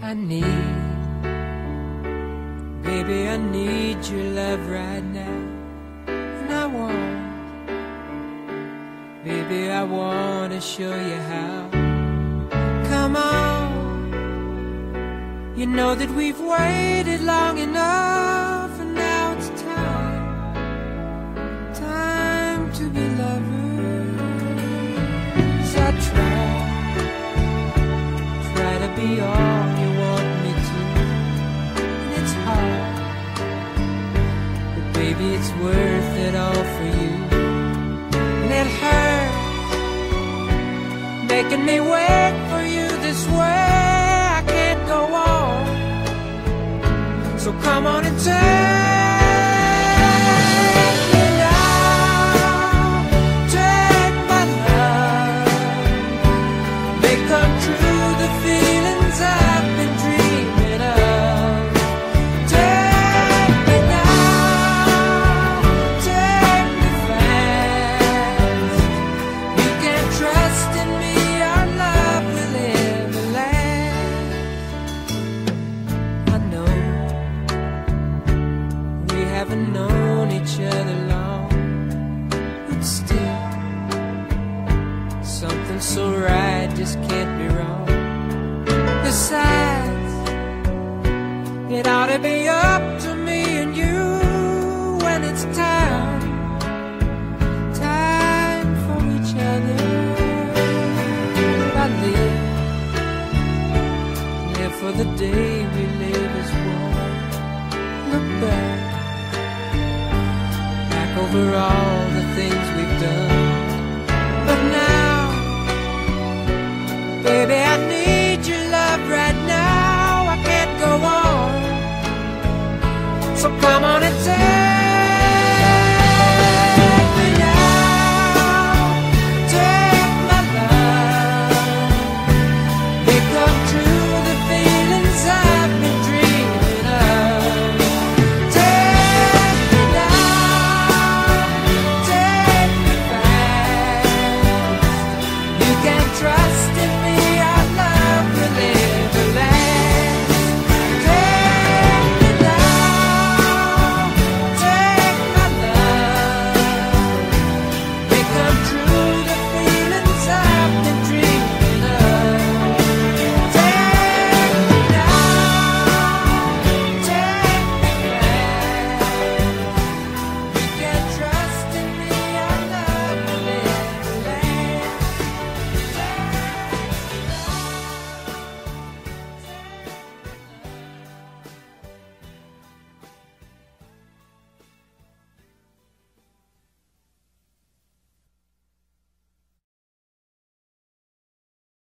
I need, baby, I need your love right now. And I want, baby, I want to show you how. Come on, you know that we've waited long enough, and now it's time to be lovers. I try to be all you want me to, and it's hard, but baby, it's worth it all for you. And it hurts making me wait for you this way. I can't go on, so come on and take me now, take my love, make come true the feelings I've been dreaming of. Take me now, take me fast. You can trust in me, our love will ever last. I know we haven't known each other long, but still something so right just can't be wrong. Besides, it ought to be up to me and you when it's time for each other. I live for the day we live as one. Look back over all